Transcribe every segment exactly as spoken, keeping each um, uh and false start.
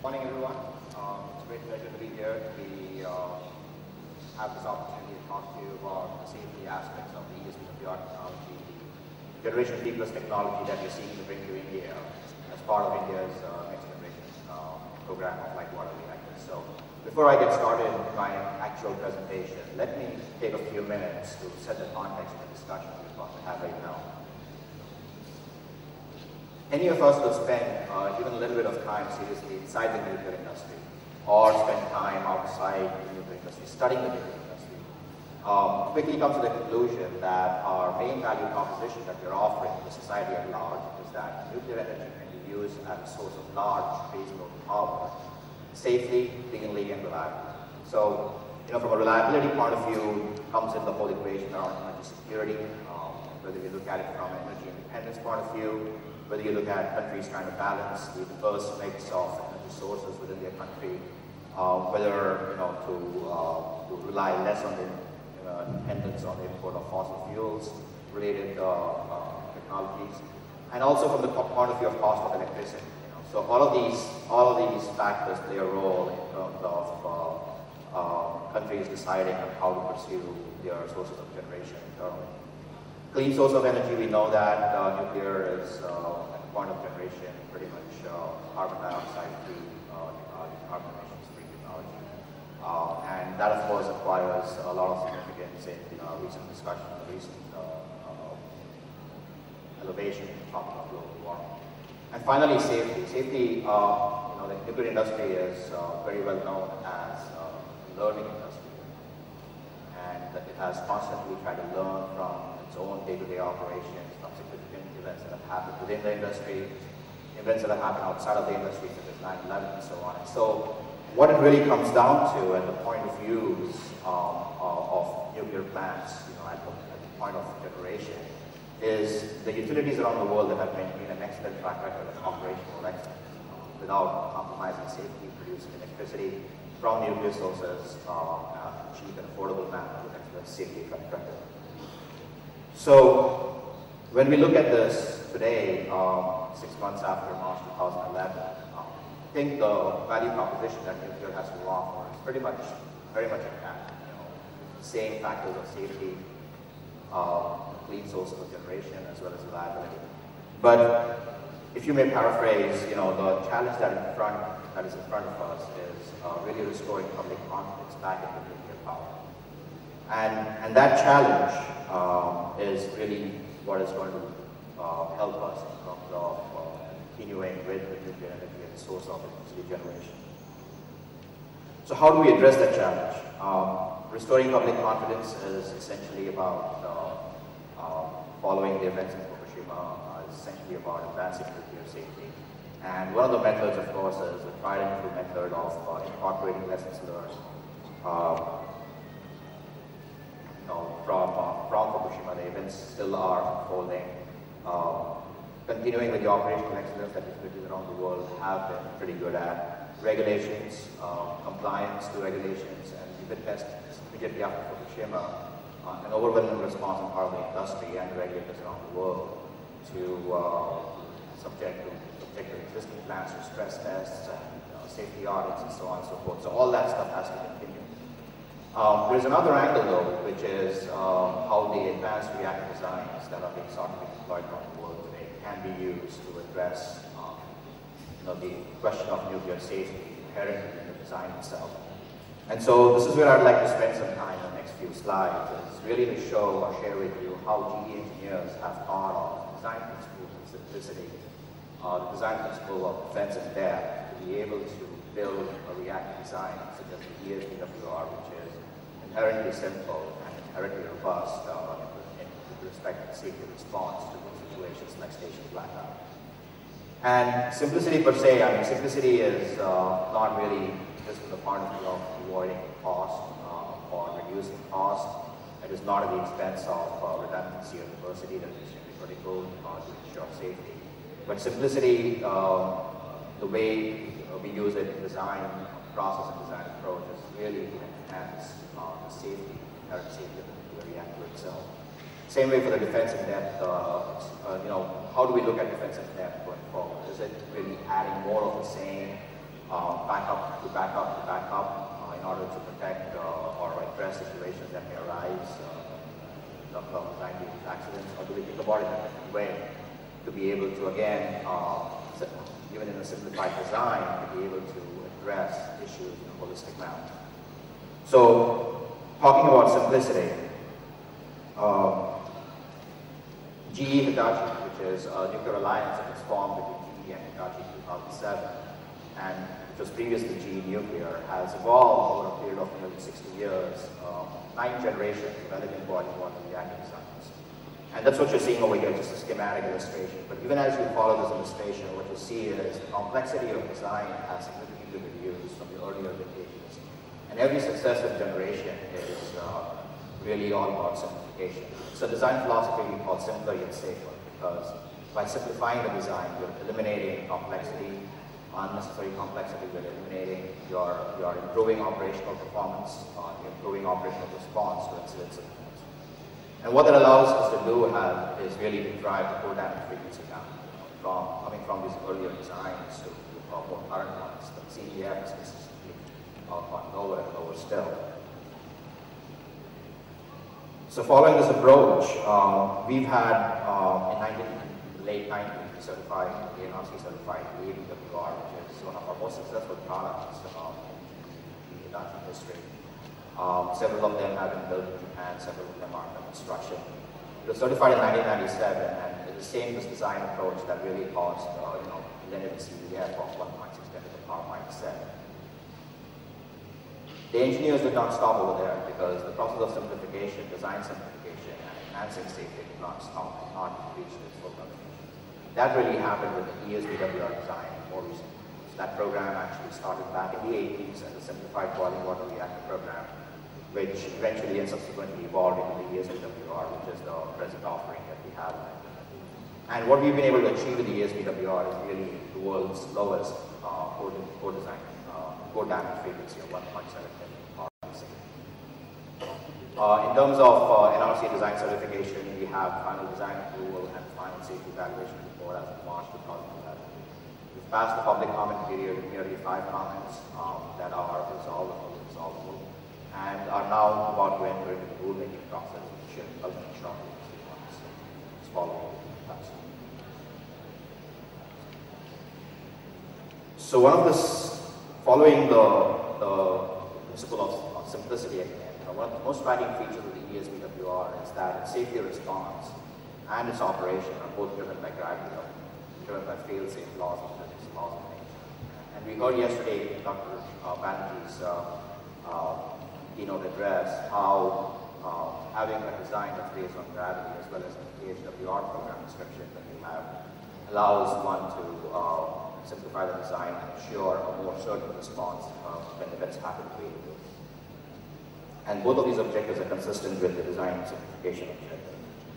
Morning, everyone. Um, it's a great pleasure to be here. We uh, have this opportunity to talk to you about the safety aspects of the E S P W R technology, the generation D plus technology that we're seeking to bring to India as part of India's uh, next generation uh, program of light water reactors. So before I get started in my actual presentation, let me take a few minutes to set the context of the discussion we're about to have right now. Any of us will spend uh, even a little bit of time seriously inside the nuclear industry, or spend time outside the nuclear industry, studying the nuclear industry, um, quickly come to the conclusion that our main value proposition that we're offering to society at large is that nuclear energy can be used as a source of large baseload power, safely, cleanly, and reliably. So, you know, from a reliability point of view, comes in the whole equation around energy security, um, whether you look at it from an energy independence point of view, whether you look at countries trying to balance the diverse mix of energy sources within their country, uh, whether you know to, uh, to rely less on the uh, dependence on the import of fossil fuels related uh, uh, technologies, and also from the point of view of cost of electricity. You know. So all of these all of these factors play a role in terms of uh, uh, countries deciding on how to pursue their sources of generation internally. Clean source of energy, we know that uh, nuclear is uh, at the point of generation pretty much uh, carbon dioxide free uh, technology, carbon emissions free technology. Uh, and that of course acquires a lot of significance in uh, recent discussion, recent uh, uh, elevation in talking about global warming. And finally, safety. Safety, uh, you know, the nuclear industry is uh, very well known as uh, a learning industry. And it has constantly tried to learn from its own day-to-day operations, from significant events that have happened within the industry, events that have happened outside of the industry, such as nine eleven and so on. And so what it really comes down to at the point of use um, of, of nuclear plants, you know, at the, at the point of generation, is the utilities around the world that have maintained an excellent track record of operational excellence, you know, without compromising safety, producing electricity from nuclear sources, uh, uh, cheap and affordable manner with excellent safety track record. So, when we look at this today, um, six months after March two thousand eleven, um, I think the value proposition that nuclear has to offer is pretty much, very much intact. You know, the same factors of safety, uh, clean sources of generation, as well as reliability. But if you may paraphrase, you know, the challenge that in front, that is in front of us is uh, really restoring public confidence back into nuclear power. And, and that challenge um, is really what is going to uh, help us in terms of uh, continuing with the nuclear energy as a source of electricity generation. So how do we address that challenge? Um, restoring public confidence is essentially about uh, uh, following the events in Fukushima, uh, is essentially about advancing nuclear safety. And one of the methods, of course, is a tried and true method of uh, incorporating lessons learned. Uh, You know, from, uh, from Fukushima, the events still are unfolding. Uh, continuing with the operational excellence that utilities around the world have been pretty good at. Regulations, uh, compliance to regulations, and we witnessed immediately after Fukushima uh, an overwhelming response on part of the industry and the regulators around the world to uh, subject to subject to existing plants to stress tests and uh, safety audits and so on and so forth. So all that stuff has to continue. Um, there's another angle though, which is um, how the advanced reactor designs that are being sought to be deployed around the world today can be used to address um, you know, the question of nuclear safety inherent in the design itself. And so this is where I'd like to spend some time in the next few slides, is really to show or share with you how G E engineers have thought of design principles of simplicity, uh, the design principle of defense and depth, to be able to build a reactor design such as the E S P W R, which is inherently simple and inherently robust uh, in, in, with respect to safety response to situations like station blackout. And simplicity per se, I mean, simplicity is uh, not really just from the point of view of avoiding cost uh, or reducing cost. It is not at the expense of uh, redundancy or diversity that is extremely critical uh, to ensure safety. But simplicity, uh, the way uh, we use it in design process and design approach is really to enhance uh, the safety, inherent safety of the reactor itself. Same way for the defense in depth, uh, uh, you know, how do we look at defense in depth going forward? Is it really adding more of the same, uh, backup to backup uh, in order to protect uh, or address situations that may arise uh, of design accidents, or do we think about it in a different way to be able to, again, uh, even in a simplified design, to be able to address issues in a holistic manner? So, talking about simplicity, uh, G E Hitachi, which is a nuclear alliance that was formed between G E and Hitachi in two thousand seven, and which was previously G E Nuclear, has evolved over a period of nearly sixty years, uh, nine generations of elegant boiling water reactor designs. And that's what you're seeing over here, just a schematic illustration. But even as you follow this illustration, what you see is the complexity of design has significantly reduced from the earlier vintages. And every successive generation is uh, really all about simplification. So design philosophy we call simpler yet safer, because by simplifying the design, you're eliminating complexity, unnecessary complexity, you're eliminating, you're, you're improving operational performance, uh, you're improving operational response to incidents. And what that allows us to do have, is really to drive the core damage frequency down, from coming from these earlier designs to uh, more current ones. The C D F is consistently uh, on lower and lower still. So following this approach, um, we've had um, in nineteen, late nineties, we certified the N R C certified the A B W R, which is one of our most successful products um, in the Hitachi history. Um, several of them have been built in Japan, several of them are under construction. It was certified in nineteen ninety-seven, and it was the same this design approach that really caused, uh, you know, limited C D F of one point six ten to the power minus seven. The engineers did not stop over there, because the process of simplification, design simplification, and enhancing safety did not stop and not reach its full level. That really happened with the E S B W R design more recently. So that program actually started back in the eighties as a simplified boiling water reactor program, which eventually and subsequently evolved into the E S B W R, which is the present offering that we have. And what we've been able to achieve with the E S B W R is really the world's lowest uh, core, core design, uh, core damage frequency of one point seven ten power per second. Uh, in terms of uh, N R C design certification, we have final design approval and final safety evaluation report as of March two thousand eleven. We've passed the public comment period with nearly five comments um, that are resolvable, resolvable, and are now about to enter into the rulemaking process, which should ultimately shortly in three months. It's following that. So one of this, following the, the principle of, of simplicity again, you know, one of the most striking features of the E S B W R is that its safety response and its operation are both driven by gravity, driven by fail-safe laws of physics, laws of nature. And we heard yesterday in Doctor Uh, Banerjee's uh, uh, keynote address how uh, having a design that's based on gravity as well as an E S B W R program description that we have allows one to uh, simplify the design and ensure a more certain response uh, when events happen creatively. And both of these objectives are consistent with the design simplification objective.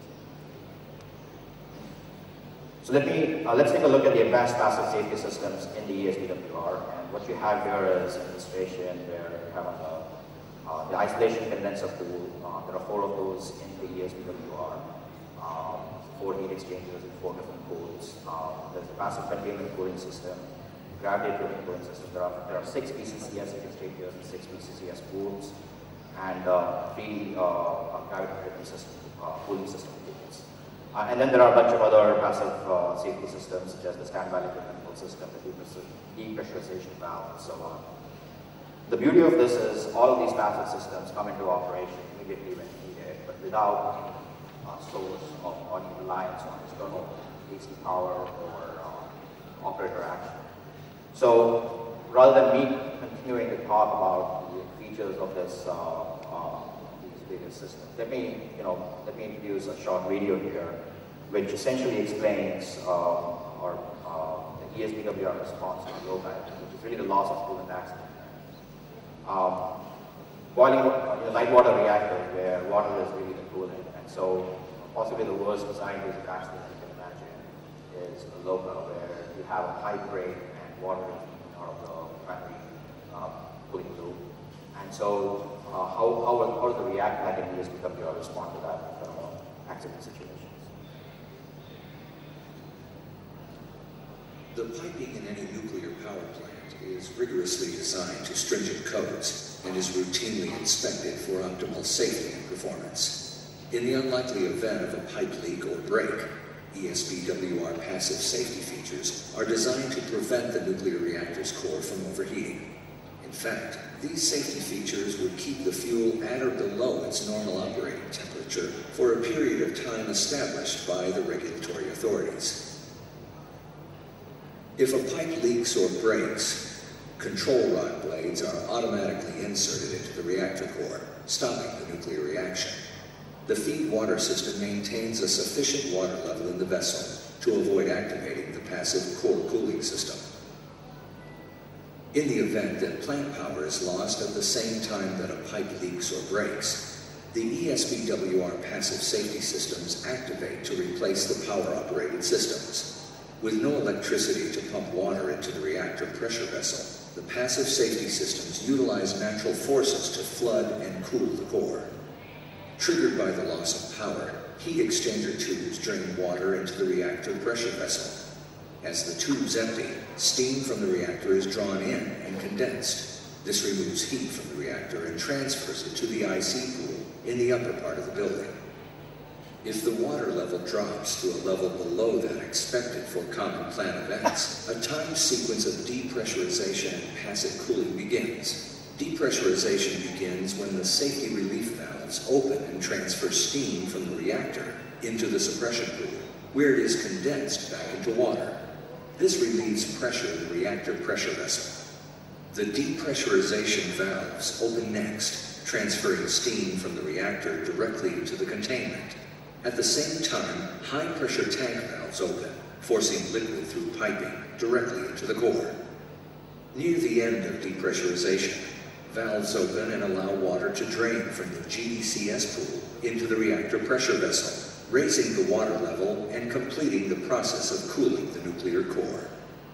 So let me, uh, let's take a look at the advanced passive safety systems in the E S B W R. And what you have here is an illustration where you have on the, uh, the isolation condenser pool. Uh, there are four of those in the E S B W R. Um, four heat exchangers in four different pools. Uh, there's a passive containment cooling system, gravity-driven cooling system. There are, there are six P C C S heat exchangers and six P C C S pools, and uh, three uh, gravity-driven system, uh, cooling system pools. Uh, and then there are a bunch of other passive uh, safety systems, such as the standby liquid control system, the depressurization valve, and so on. The beauty of this is all of these passive systems come into operation immediately when needed, but without any uh, source of or any reliance on external A C power or uh, operator action. So rather than me continuing to talk about the features of this uh, various systems, let me, you know, let me introduce a short video here, which essentially explains uh, or uh, the E S B W R response to low management, which is really the loss of coolant accident. Um, boiling, uh, you know, light water reactors where water is really the coolant, and so possibly the worst design risk accident you can imagine is a LOPA, where you have a pipe break and water is leaking out of the primary uh, cooling loop. And so, uh, how, how, will, how does the reactor like an E S B W R respond to that uh, accident situations? The piping in any nuclear power plant is rigorously designed to stringent codes and is routinely inspected for optimal safety and performance. In the unlikely event of a pipe leak or break, E S B W R passive safety features are designed to prevent the nuclear reactor's core from overheating. In fact, these safety features would keep the fuel at or below its normal operating temperature for a period of time established by the regulatory authorities. If a pipe leaks or breaks, control rod blades are automatically inserted into the reactor core, stopping the nuclear reaction. The feed water system maintains a sufficient water level in the vessel to avoid activating the passive core cooling system. In the event that plant power is lost at the same time that a pipe leaks or breaks, the E S B W R passive safety systems activate to replace the power-operated systems. With no electricity to pump water into the reactor pressure vessel, the passive safety systems utilize natural forces to flood and cool the core. Triggered by the loss of power, heat exchanger tubes drain water into the reactor pressure vessel. As the tubes empty, steam from the reactor is drawn in and condensed. This removes heat from the reactor and transfers it to the I C pool in the upper part of the building. If the water level drops to a level below that expected for common plant events, a timed sequence of depressurization and passive cooling begins. Depressurization begins when the safety relief valves open and transfer steam from the reactor into the suppression pool, where it is condensed back into water. This relieves pressure in the reactor pressure vessel. The depressurization valves open next, transferring steam from the reactor directly into the containment. At the same time, high-pressure tank valves open, forcing liquid through piping directly into the core. Near the end of depressurization, valves open and allow water to drain from the G D C S pool into the reactor pressure vessel, raising the water level and completing the process of cooling the nuclear core.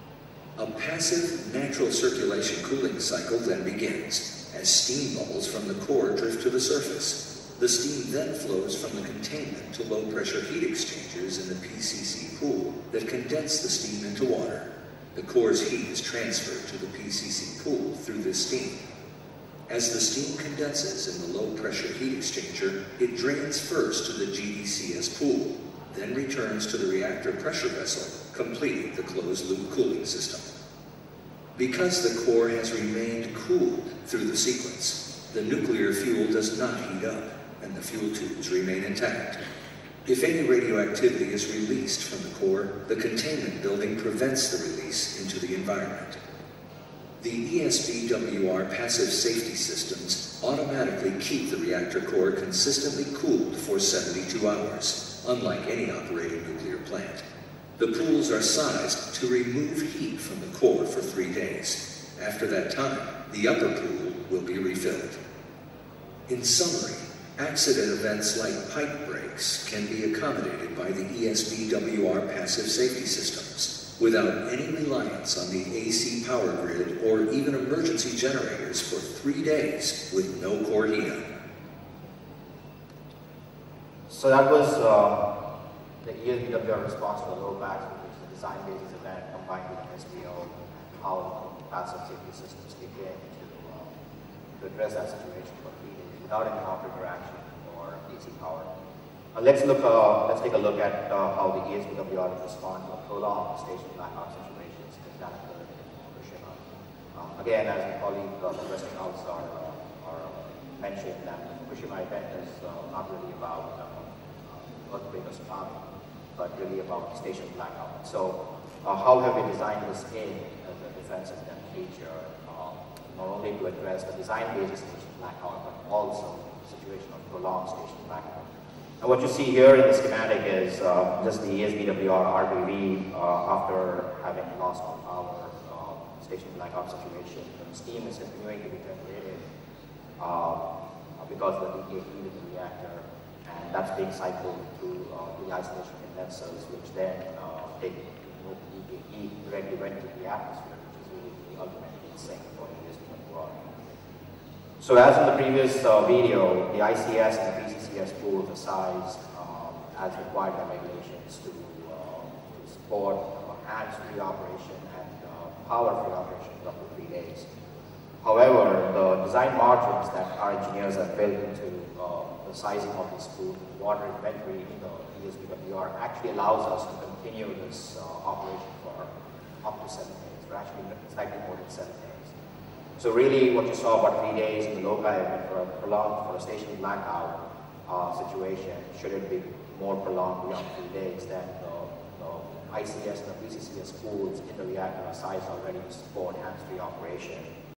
A passive, natural circulation cooling cycle then begins, as steam bubbles from the core drift to the surface. The steam then flows from the containment to low-pressure heat exchangers in the P C C pool that condense the steam into water. The core's heat is transferred to the P C C pool through this steam. As the steam condenses in the low-pressure heat exchanger, it drains first to the G D C S pool, then returns to the reactor pressure vessel, completing the closed-loop cooling system. Because the core has remained cooled through the sequence, the nuclear fuel does not heat up, and the fuel tubes remain intact. If any radioactivity is released from the core, the containment building prevents the release into the environment. The E S B W R passive safety systems automatically keep the reactor core consistently cooled for seventy-two hours, unlike any operating nuclear plant. The pools are sized to remove heat from the core for three days. After that time, the upper pool will be refilled. In summary, accident events like pipe breaks can be accommodated by the E S B W R passive safety systems without any reliance on the A C power grid or even emergency generators for three days with no core heat-up. So that was uh, the E S B W R response to the low backs, which is the design basis event combined with an S B O, how passive safety systems kick in to, uh, to address that situation for three days without any operator action or A C power. Uh, let's look. Uh, let's take a look at uh, how the E S B W R respond to a prolonged station blackout situations in Danakil and Fukushima. Um, again, as my colleague uh, from Westinghouse are, uh, are mentioned, that the Fukushima event is uh, not really about uh, earthquake or tsunami, but really about station blackout. So, uh, how have we designed this in as a defensive feature, uh, not only to address the design basis station blackout, but also the situation of prolonged station blackout. And what you see here in the schematic is uh, just the E S B W R R P V uh, after having lost all power, uh, station blackout situation. The steam is continuing to be generated uh, because of the leakage heat in the reactor, and that's being cycled through uh, the isolation condensers, which then uh, take the heat directly went into the atmosphere, which is really the ultimate heat sink for E S B W R. So as in the previous uh, video, the I C S and the P C C S pools are sized um, as required by regulations to, uh, to support uh, hands-free operation and uh, power-free operation for up to three days. However, the design margins that our engineers have built into uh, the sizing of the spool, water inventory in the E S B W R actually allows us to continue this uh, operation for up to seven days, or actually slightly more than seven days. So really what you saw about three days in the loci event for a prolonged, for a station blackout uh, situation, should it be more prolonged beyond three days, then the, the I C S and the P C C S spools in the reactor are sized already to support hands-free operation.